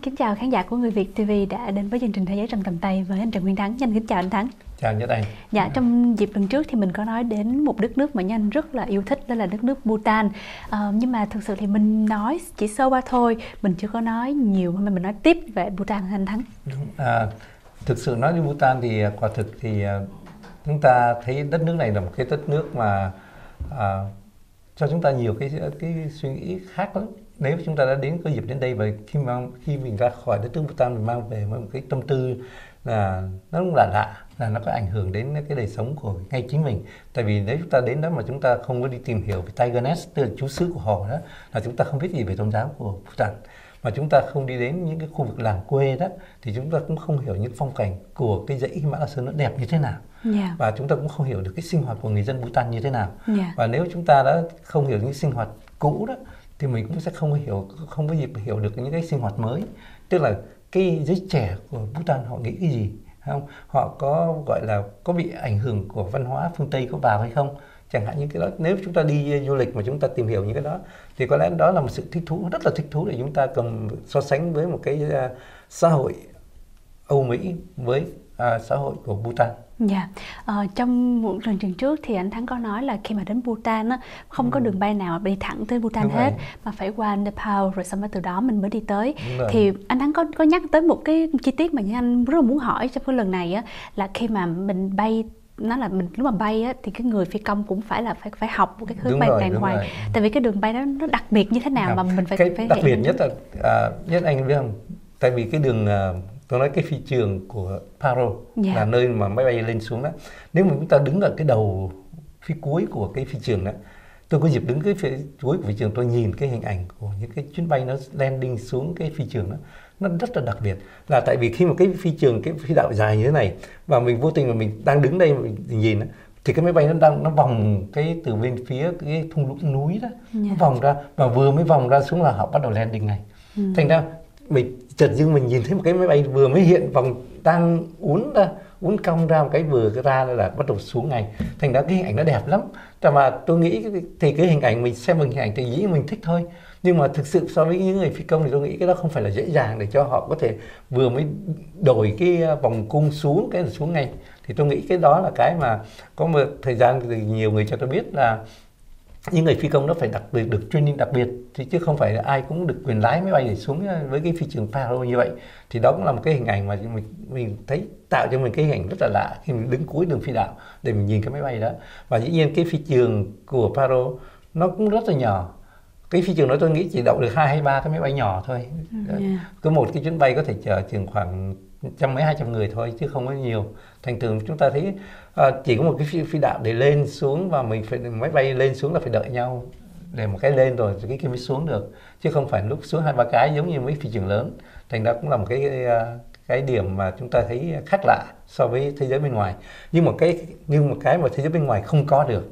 kính chào khán giả của Người Việt TV đã đến với chương trình Thế giới trong tầm tay với anh Trần Nguyên Thắng. Nhân kính chào anh Thắng. Chào Nhất Anh. Dạ, trong dịp lần trước thì mình có nói đến một đất nước mà Nhân rất là yêu thích, đó là đất nước Bhutan. Nhưng mà thực sự thì mình nói chỉ sơ qua thôi, mình chưa có nói nhiều, mà mình nói tiếp về Bhutan anh Thắng. Đúng. Thực sự nói đến Bhutan thì quả thực thì chúng ta thấy đất nước này là một cái đất nước mà cho chúng ta nhiều cái suy nghĩ khác lắm. Nếu chúng ta đã có dịp đến đây và khi mình ra khỏi đất nước Bhutan, mình mang về một cái tâm tư là nó cũng là lạ, là nó có ảnh hưởng đến cái đời sống của ngay chính mình. Tại vì nếu chúng ta đến đó mà chúng ta không có đi tìm hiểu về Tiger Nest, tức là trú xứ của họ đó, là chúng ta không biết gì về tôn giáo của Bhutan. Mà chúng ta không đi đến những cái khu vực làng quê đó, thì chúng ta cũng không hiểu những phong cảnh của cái dãy Himalaya Sơn nó đẹp như thế nào. Và chúng ta cũng không hiểu được cái sinh hoạt của người dân Bhutan như thế nào. Và nếu chúng ta đã không hiểu những sinh hoạt cũ đó, thì mình cũng sẽ không có dịp hiểu được những cái sinh hoạt mới. Tức là cái giới trẻ của Bhutan họ nghĩ cái gì, không? Họ có gọi là có bị ảnh hưởng của văn hóa phương Tây có vào hay không? Chẳng hạn như cái đó, nếu chúng ta đi du lịch mà chúng ta tìm hiểu những cái đó, thì có lẽ đó là một sự thích thú, rất là thích thú để chúng ta cần so sánh với một cái xã hội Âu Mỹ với xã hội của Bhutan. Dạ, trong một lần trình trước thì anh Thắng có nói là khi mà đến Bhutan á, không có đường bay nào đi thẳng tới Bhutan hết, mà phải qua Nepal rồi xong rồi từ đó mình mới đi tới. Thì anh Thắng có nhắc tới một cái chi tiết mà anh rất là muốn hỏi trong cái lần này á, là khi mà mình bay, nó là mình lúc mà bay á, thì cái người phi công cũng phải học một cái hướng bay đàng hoàng. Tại vì cái đường bay đó nó đặc biệt như thế nào mà mình phải đặc biệt nhất là Nhất Anh biết không? Tại vì cái đường tôi nói cái phi trường của Paro là nơi mà máy bay lên xuống đó. Nếu mà chúng ta đứng ở cái đầu phía cuối của cái phi trường đó, tôi có dịp đứng cái phía cuối của phi trường, tôi nhìn cái hình ảnh của những cái chuyến bay nó landing xuống cái phi trường đó, nó rất là đặc biệt. Là tại vì khi mà cái phi trường, cái phi đạo dài như thế này, và mình vô tình mà mình đang đứng đây mình nhìn đó, thì cái máy bay nó vòng cái từ bên phía cái thung lũng núi đó, nó vòng ra, và vừa mới vòng ra xuống là họ bắt đầu landing này. Thành ra mình chợt dưng mình nhìn thấy một cái máy bay vừa mới hiện vòng đang uốn cong ra một cái vừa ra là bắt đầu xuống ngay. Thành ra cái hình ảnh nó đẹp lắm. Mà tôi nghĩ thì cái hình ảnh mình xem hình ảnh thì dĩ mình thích thôi. Nhưng mà thực sự so với những người phi công thì tôi nghĩ cái đó không phải là dễ dàng để cho họ có thể vừa mới đổi cái vòng cung xuống cái là xuống ngay. Thì tôi nghĩ cái đó là cái mà có một thời gian thì nhiều người cho tôi biết là những người phi công đó phải đặc biệt được training đặc biệt, thì chứ không phải là ai cũng được quyền lái máy bay để xuống với cái phi trường Paro như vậy. Thì đó cũng là một cái hình ảnh mà mình thấy tạo cho mình cái hình ảnh rất là lạ khi mình đứng cuối đường phi đạo để mình nhìn cái máy bay đó. Và dĩ nhiên cái phi trường của Paro nó cũng rất là nhỏ. Cái phi trường đó tôi nghĩ chỉ đậu được 2 hay 3 cái máy bay nhỏ thôi. Cứ một cái chuyến bay có thể chở chừng khoảng 100-200 người thôi, chứ không có nhiều. Thành thường chúng ta thấy chỉ có một cái phi đạo để lên xuống, và mình phải máy bay lên xuống là phải đợi nhau để một cái lên rồi cái kia mới xuống được, chứ không phải lúc xuống 2-3 cái giống như mấy phi trường lớn. Thành ra cũng là một cái điểm mà chúng ta thấy khác lạ so với thế giới bên ngoài. Nhưng một cái mà thế giới bên ngoài không có được.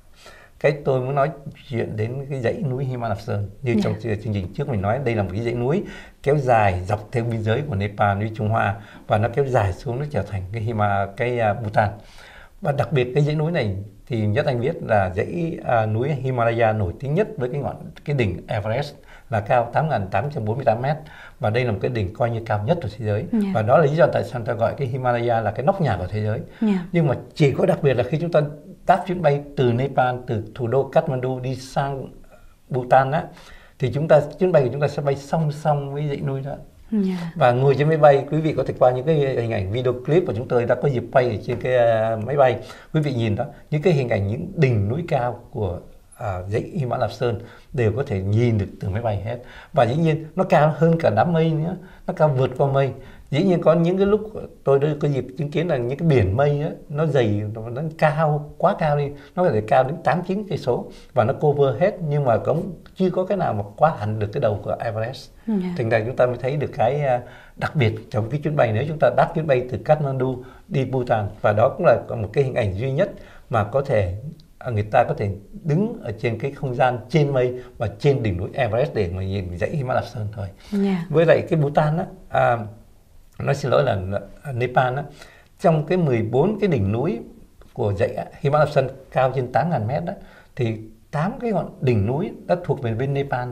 Cái tôi muốn nói chuyện đến cái dãy núi Himalaya Sơn. Như trong chương trình trước mình nói, đây là một cái dãy núi kéo dài dọc theo biên giới của Nepal với Trung Hoa, và nó kéo dài xuống, nó trở thành cái Bhutan. Và đặc biệt cái dãy núi này thì Nhất Anh biết là dãy núi Himalaya nổi tiếng nhất với cái đỉnh Everest là cao 8.848 m, và đây là một cái đỉnh coi như cao nhất của thế giới. Và đó là lý do tại sao ta gọi cái Himalaya là cái nóc nhà của thế giới. Nhưng mà chỉ có đặc biệt là khi chúng ta đáp chuyến bay từ Nepal, từ thủ đô Kathmandu đi sang Bhutan á, thì chuyến bay của chúng ta sẽ bay song song với dãy núi đó. Và ngồi trên máy bay, quý vị có thể qua những cái hình ảnh video clip của chúng tôi đã có dịp bay ở trên cái máy bay, quý vị nhìn đó, những cái hình ảnh những đỉnh núi cao của dãy Himalaya Sơn đều có thể nhìn được từ máy bay hết. Và dĩ nhiên nó cao hơn cả đám mây nữa, nó cao vượt qua mây. Dĩ nhiên có những cái lúc tôi đã có dịp chứng kiến là những cái biển mây đó, nó dày, nó cao, quá cao đi, nó có thể cao đến 8-9 cây số và nó cover hết, nhưng mà cũng chưa có cái nào mà quá hẳn được cái đầu của Everest. Thành ra chúng ta mới thấy được cái đặc biệt trong cái chuyến bay nếu chúng ta đáp chuyến bay từ Kathmandu đi Bhutan. Và đó cũng là một cái hình ảnh duy nhất mà có thể người ta có thể đứng ở trên cái không gian trên mây và trên đỉnh núi Everest để mà nhìn dãy Himalaya Sơn thôi. Với lại cái Bhutan á, nói xin lỗi là Nepal á, trong cái 14 cái đỉnh núi của dãy Himalaya Sơn cao trên 8.000 m đó, thì 8 cái ngọn đỉnh núi đã thuộc về bên Nepal rồi.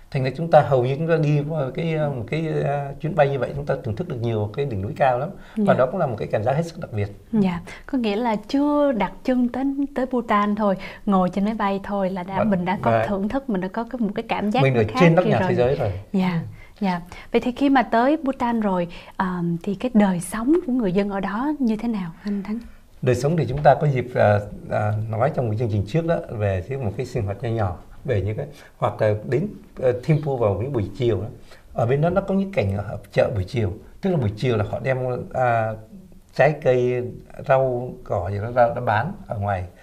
Thành ra chúng ta hầu như chúng ta đi một cái chuyến bay như vậy, chúng ta thưởng thức được nhiều cái đỉnh núi cao lắm. Và đó cũng là một cái cảm giác hết sức đặc biệt. Dạ, có nghĩa là chưa đặt chân tới Bhutan thôi, ngồi trên máy bay thôi là mình đã có thưởng thức, mình đã có một cái cảm giác mình ở khác trên nóc nhà thế giới rồi. Dạ. Dạ. Vậy thì khi mà tới Bhutan rồi thì cái đời sống của người dân ở đó như thế nào anh Thắng? Đời sống thì chúng ta có dịp nói trong một chương trình trước đó về một cái sinh hoạt nhỏ về những cái, hoặc là đến Thimphu vào những buổi chiều đó. Ở bên đó nó có những cảnh ở chợ buổi chiều, tức là buổi chiều là họ đem trái cây, rau cỏ gì đó ra bán ở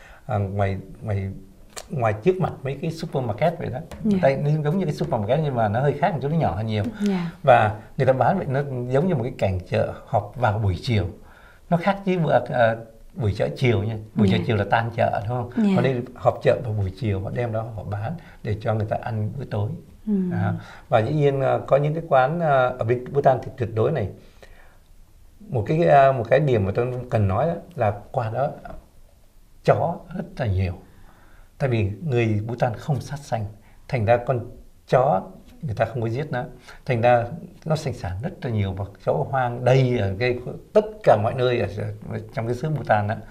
ngoài trước mặt mấy cái supermarket vậy đó. Đây giống như cái supermarket nhưng mà nó hơi khác một chút, nó nhỏ hơn nhiều. Và người ta bán vậy, nó giống như một cái cảnh chợ họp vào buổi chiều. Nó khác với buổi chợ chiều nha. Buổi chợ chiều là tan chợ đúng không? Còn đây họp chợ vào buổi chiều, họ đem đó họ bán để cho người ta ăn bữa tối. Và dĩ nhiên có những cái quán ở bên Bhutan thì tuyệt đối này. Một cái điểm mà tôi cần nói đó là qua đó chó rất là nhiều. Tại vì người Bhutan không sát sanh, thành ra con chó người ta không có giết nó, thành ra nó sinh sản rất là nhiều và chó hoang đầy ở tất cả mọi nơi ở trong cái xứ Bhutan đó.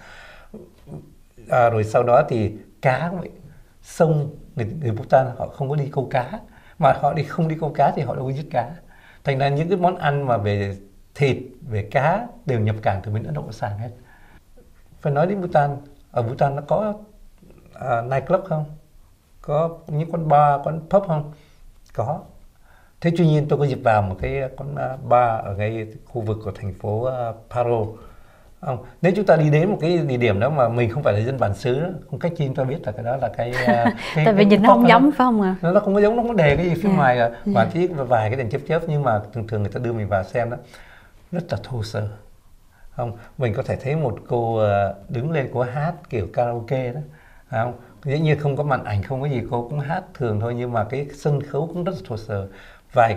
Rồi sau đó thì cá cũng vậy, sông người Bhutan họ không có đi câu cá, mà họ không đi câu cá thì họ đâu có giết cá, thành ra những cái món ăn mà về thịt, về cá đều nhập cảng từ bên Ấn Độ sang hết. Phải nói đến Bhutan, ở Bhutan nó có nightclub không? Có những quán bar, quán pub không? Có. Thế tuy nhiên tôi có dịp vào một cái quán bar ở ngay khu vực của thành phố Paro. Nếu chúng ta đi đến một cái địa điểm đó mà mình không phải là dân bản xứ đó, không cách chi chúng ta biết là cái đó là cái tại vì nhìn nó không giống phải không ạ? Nó không có giống, nó không có đề cái gì phía ngoài và chỉ vài cái đèn chớp, nhưng mà thường người ta đưa mình vào xem đó rất là thô sơ. Mình có thể thấy một cô đứng lên cô hát kiểu karaoke đó. Dĩ nhiên không có màn ảnh, không có gì, cô cũng hát thường thôi, nhưng mà cái sân khấu cũng rất là thô sơ, vài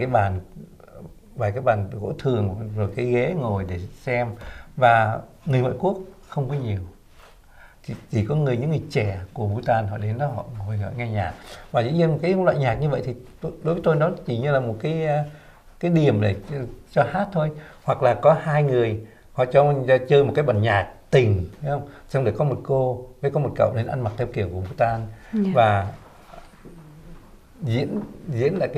cái bàn gỗ thường, rồi cái ghế ngồi để xem, và người ngoại quốc không có nhiều, chỉ có những người trẻ của Bhutan họ đến đó họ ngồi nghe nhạc. Và dĩ nhiên cái loại nhạc như vậy thì đối với tôi nó chỉ như là một cái điểm để cho hát thôi, hoặc là có hai người họ cho chơi một cái bản nhạc tình, thấy không? Xong rồi có một cô với có một cậu đến ăn mặc theo kiểu của Bhutan và diễn lại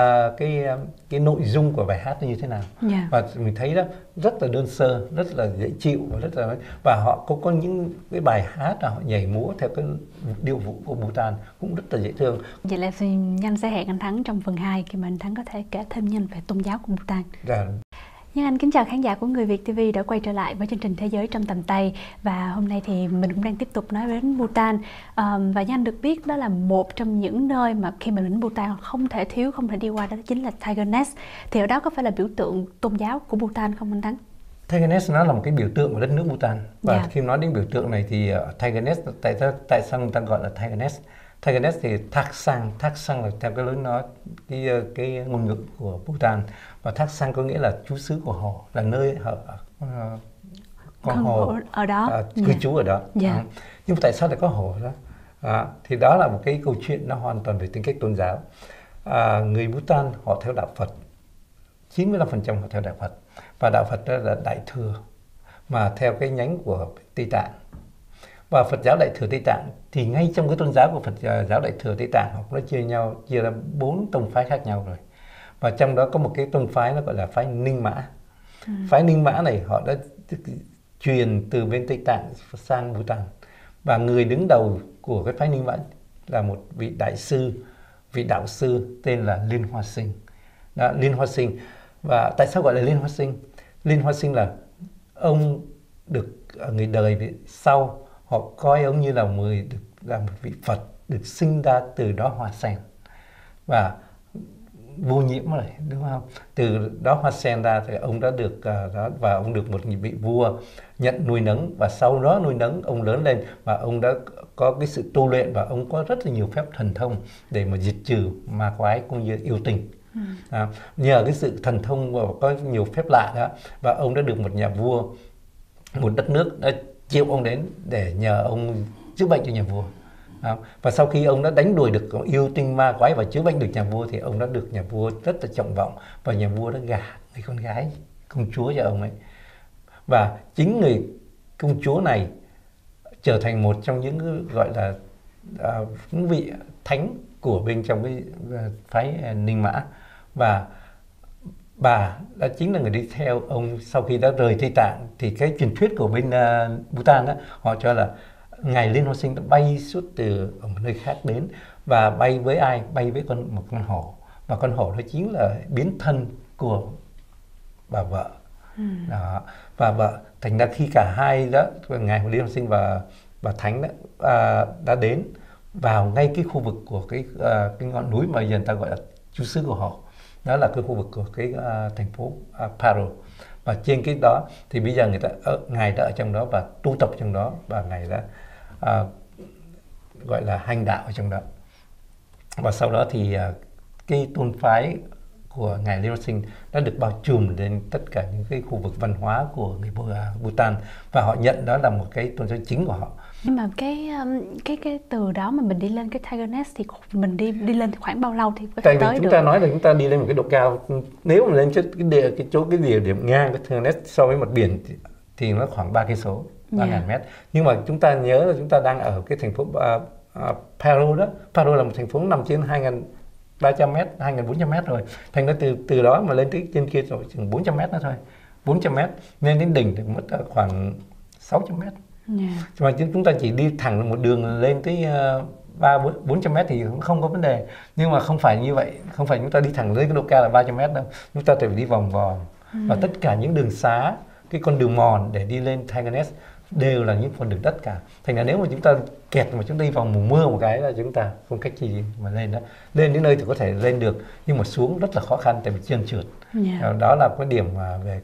cái nội dung của bài hát như thế nào. Và mình thấy đó rất là đơn sơ, rất là dễ chịu và họ có những cái bài hát là họ nhảy múa theo cái điệu vũ của Bhutan cũng rất là dễ thương. Vậy là Nhanh sẽ hẹn anh Thắng trong phần 2 khi mà anh Thắng có thể kể thêm nhanh về tôn giáo của Bhutan. Nhưng anh kính chào khán giả của Người Việt TV đã quay trở lại với chương trình Thế giới trong tầm tay, và hôm nay thì mình cũng đang tiếp tục nói đến Bhutan. Và như anh được biết đó là một trong những nơi mà khi mà đến Bhutan không thể đi qua, đó chính là Tiger Nest. Thì ở đó có phải là biểu tượng tôn giáo của Bhutan không anh Thắng? Tiger Nest nó là một cái biểu tượng của đất nước Bhutan, và khi nói đến biểu tượng này thì Tiger Nest, tại sao người ta gọi là Tiger Nest? Tiger Nest thì thác sang là theo cái lối nói cái ngôn ngữ của Bhutan, và thác sang có nghĩa là trú xứ của họ, là nơi con hổ ở đó cư trú ở đó. Nhưng tại sao lại có hổ đó? Thì đó là một cái câu chuyện nó hoàn toàn về tính cách tôn giáo. Người Bhutan họ theo đạo Phật, 95% họ theo đạo Phật, và đạo Phật đó là Đại Thừa, mà theo cái nhánh của Tây Tạng. Và Phật giáo Đại Thừa Tây Tạng thì ngay trong cái tôn giáo của Phật giáo Đại Thừa Tây Tạng họ cũng đã chia ra 4 tông phái khác nhau rồi. Và trong đó có một cái tông phái nó gọi là phái Ninh Mã. Phái Ninh Mã này họ đã truyền từ bên Tây Tạng sang Bhutan. Và người đứng đầu của cái phái Ninh Mã là một vị đại sư, vị đạo sư tên là Liên Hoa Sinh. Liên Hoa Sinh. Và tại sao gọi là Liên Hoa Sinh? Liên Hoa Sinh là ông được người đời sau họ coi ông như là một vị Phật được sinh ra từ đó hoa sen và vô nhiễm rồi, đúng không? Từ đó hoa sen ra thì ông đã được và ông được một vị vua nhận nuôi nấng, và sau đó nuôi nấng ông lớn lên và ông đã có cái sự tu luyện, và ông có rất là nhiều phép thần thông để mà diệt trừ ma quái cũng như yêu tình. Nhờ cái sự thần thông và có nhiều phép lạ đó, và ông đã được một nhà vua, một đất nước đã triệu ông đến để nhờ ông chữa bệnh cho nhà vua. Và sau khi ông đã đánh đuổi được yêu tinh ma quái và chữa bệnh được nhà vua thì ông đã được nhà vua rất là trọng vọng, và nhà vua đã gả người con gái công chúa cho ông ấy. Và chính người công chúa này trở thành một trong những gọi là những vị thánh của bên trong cái phái Ninh Mã, và bà đã chính là người đi theo ông sau khi đã rời Tây Tạng. Thì cái truyền thuyết của bên Bhutan đó, họ cho là ngài Liên Hoa Sinh đã bay suốt từ ở một nơi khác đến, và bay với ai? Bay với một con hổ, và con hổ đó chính là biến thân của bà vợ. Đó. Và vợ thành ra khi cả hai đó, ngài Liên Hoa Sinh và bà Thánh đó, đã đến vào ngay cái khu vực của cái ngọn núi mà giờ người ta gọi là trú xứ của họ, đó là cái khu vực của cái thành phố Paro. Và trên cái đó thì bây giờ ngài đã ở trong đó và tu tập trong đó, và ngài đã gọi là hành đạo ở trong đó. Và sau đó thì cái tôn phái của ngài Liên Hoa Sinh đã được bao trùm lên tất cả những cái khu vực văn hóa của người Bhutan, và họ nhận đó là một cái tôn giáo chính của họ. Nhưng mà cái từ đó mà mình đi lên cái Tiger Nest thì mình đi lên khoảng bao lâu thì có thể tới được? Tại vì chúng ta nói là chúng ta đi lên một cái độ cao, nếu mà lên cái địa điểm ngang cái Tiger Nest so với mặt biển thì nó khoảng 3 cây số, 3.000 mét. Nhưng mà chúng ta nhớ là chúng ta đang ở cái thành phố Paro đó. Paro là một thành phố nằm trên 2.300 mét, 2.400 mét rồi. Thành ra từ đó mà lên tới trên kia rồi chừng 400 mét nữa thôi. 400 mét, nên đến đỉnh thì mất khoảng 600 mét. Mà chúng ta chỉ đi thẳng một đường lên tới 400 mét thì cũng không có vấn đề. Nhưng mà không phải như vậy, không phải chúng ta đi thẳng lên cái độ cao là 300 mét đâu. Chúng ta phải đi vòng vòng. Và tất cả những đường xá, cái con đường mòn để đi lên Tiger Nest đều là những con đường đất cả. Thành ra nếu mà chúng ta kẹt mà chúng ta đi vào mùa mưa một cái là chúng ta không cách gì mà lên đó. Lên đến nơi thì có thể lên được, nhưng mà xuống rất là khó khăn tại vì trơn trượt. Đó là cái điểm về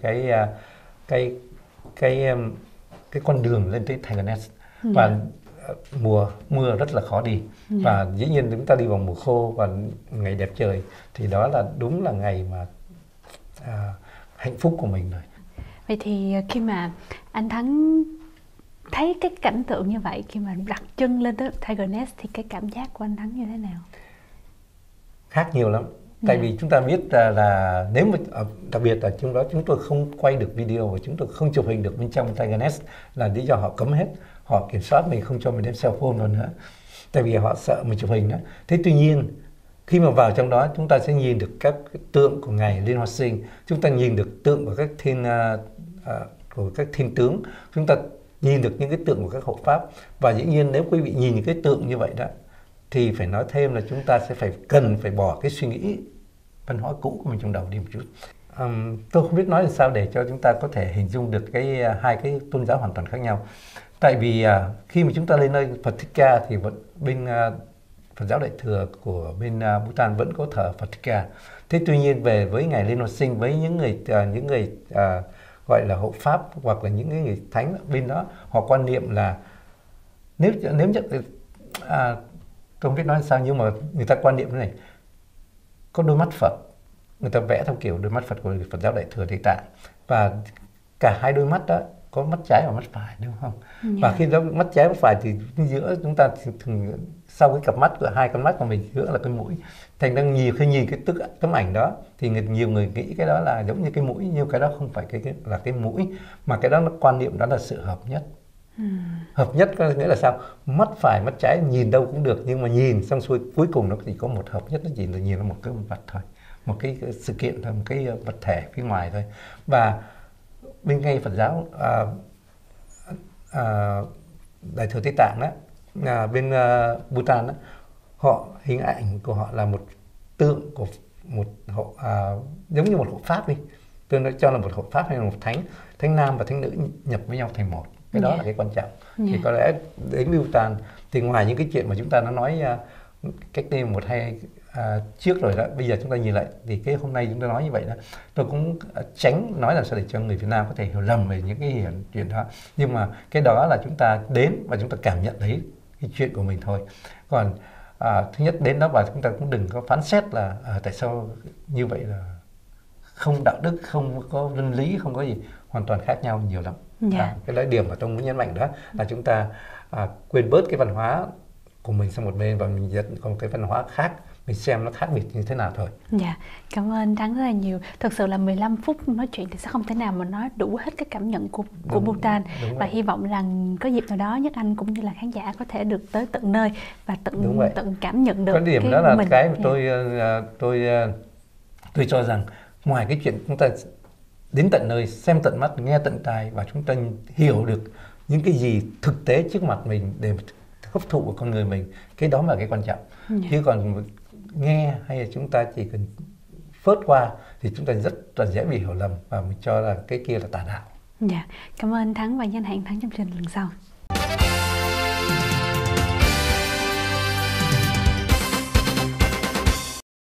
cái con đường lên tới Tiger Nest. Và mùa mưa rất là khó đi. Và dĩ nhiên chúng ta đi vào mùa khô và ngày đẹp trời thì đó là đúng là ngày mà hạnh phúc của mình rồi. Vậy thì khi mà anh Thắng thấy cái cảnh tượng như vậy, khi mà đặt chân lên tới Tiger Nest thì cái cảm giác của anh Thắng như thế nào? Khác nhiều lắm. Tại vì chúng ta biết là nếu mà đặc biệt là trong đó chúng tôi không quay được video và chúng tôi không chụp hình được bên trong Tiger Nest là lý do họ cấm hết. Họ kiểm soát mình, không cho mình đem cell phone vào nữa. Tại vì họ sợ mình chụp hình đó. Thế tuy nhiên khi mà vào trong đó chúng ta sẽ nhìn được các tượng của ngài Liên Hoa Sinh, chúng ta nhìn được tượng của các thiên tướng, chúng ta nhìn được những cái tượng của các hộ pháp. Và dĩ nhiên nếu quý vị nhìn những cái tượng như vậy đó thì phải nói thêm là chúng ta sẽ cần phải bỏ cái suy nghĩ văn hóa cũ của mình trong đầu đi một chút. Tôi không biết nói làm sao để cho chúng ta có thể hình dung được hai cái tôn giáo hoàn toàn khác nhau. Tại vì khi mà chúng ta lên nơi Phật Thích Ca thì bên Phật giáo Đại Thừa của bên Bhutan vẫn có thờ Phật Thích Ca. Thế tuy nhiên về với ngài Liên Hoa Sinh, với những người gọi là hộ pháp hoặc là những người thánh bên đó, họ quan niệm là nếu tôi không biết nói sao, nhưng mà người ta quan niệm thế này: có đôi mắt Phật, người ta vẽ theo kiểu đôi mắt Phật của Phật giáo Đại Thừa Tây Tạng, và cả hai đôi mắt đó có mắt trái và mắt phải, đúng không? Và khi đó mắt trái mắt phải thì giữa chúng ta thường sau cái cặp mắt của hai con mắt của mình giữa là cái mũi. Thành ra khi nhìn cái tấm ảnh đó thì nhiều người nghĩ cái đó là giống như cái mũi, nhưng cái đó không phải là cái mũi, mà cái đó nó quan niệm đó là sự hợp nhất. Hợp nhất có nghĩa là sao? Mắt phải mắt trái nhìn đâu cũng được, nhưng mà nhìn xong xuôi cuối cùng nó chỉ có một hợp nhất, nó chỉ là nhìn là một cái vật thôi, một cái sự kiện thôi, một cái vật thể phía ngoài thôi. Và bên ngay Phật giáo Đại Thừa Tây Tạng đó, bên Bhutan đó, họ hình ảnh của họ là một tượng của một hộ, giống như một hộ pháp đi, tôi nói cho là một hộ pháp hay là một thánh nam và thánh nữ nhập với nhau thành một. Cái đó là cái quan trọng. Thì có lẽ đến Bhutan thì ngoài những cái chuyện mà chúng ta đã nói cách đây 1-2 trước rồi đó, bây giờ chúng ta nhìn lại thì cái hôm nay chúng ta nói như vậy đó, tôi cũng tránh nói làm sao để cho người Việt Nam có thể hiểu lầm về những cái chuyện đó. Nhưng mà cái đó là chúng ta đến và chúng ta cảm nhận thấy cái chuyện của mình thôi. Còn thứ nhất đến đó và chúng ta cũng đừng có phán xét là tại sao như vậy là không đạo đức, không có luân lý, không có gì, hoàn toàn khác nhau nhiều lắm. Cái điểm mà tôi muốn nhấn mạnh đó là chúng ta quên bớt cái văn hóa của mình sang một bên và mình dẫn có một cái văn hóa khác, mình xem nó khác biệt như thế nào thôi. Dạ, cảm ơn Thắng rất là nhiều. Thực sự là 15 phút nói chuyện thì sẽ không thể nào mà nói đủ hết cái cảm nhận của Bhutan. Và hy vọng rằng có dịp nào đó Nhất Anh cũng như là khán giả có thể được tới tận nơi và tận cảm nhận được cái điểm cái đó là mình. cái mà tôi cho rằng ngoài cái chuyện chúng ta đến tận nơi, xem tận mắt, nghe tận tai và chúng ta hiểu được những cái gì thực tế trước mặt mình để hấp thụ của con người mình, cái đó là cái quan trọng. Chứ còn nghe hay là chúng ta chỉ cần phớt qua thì chúng ta rất là dễ bị hiểu lầm và mình cho là cái kia là tà đạo. Dạ, cảm ơn Thắng và danh hẹn Thắng trong chương trình lần sau.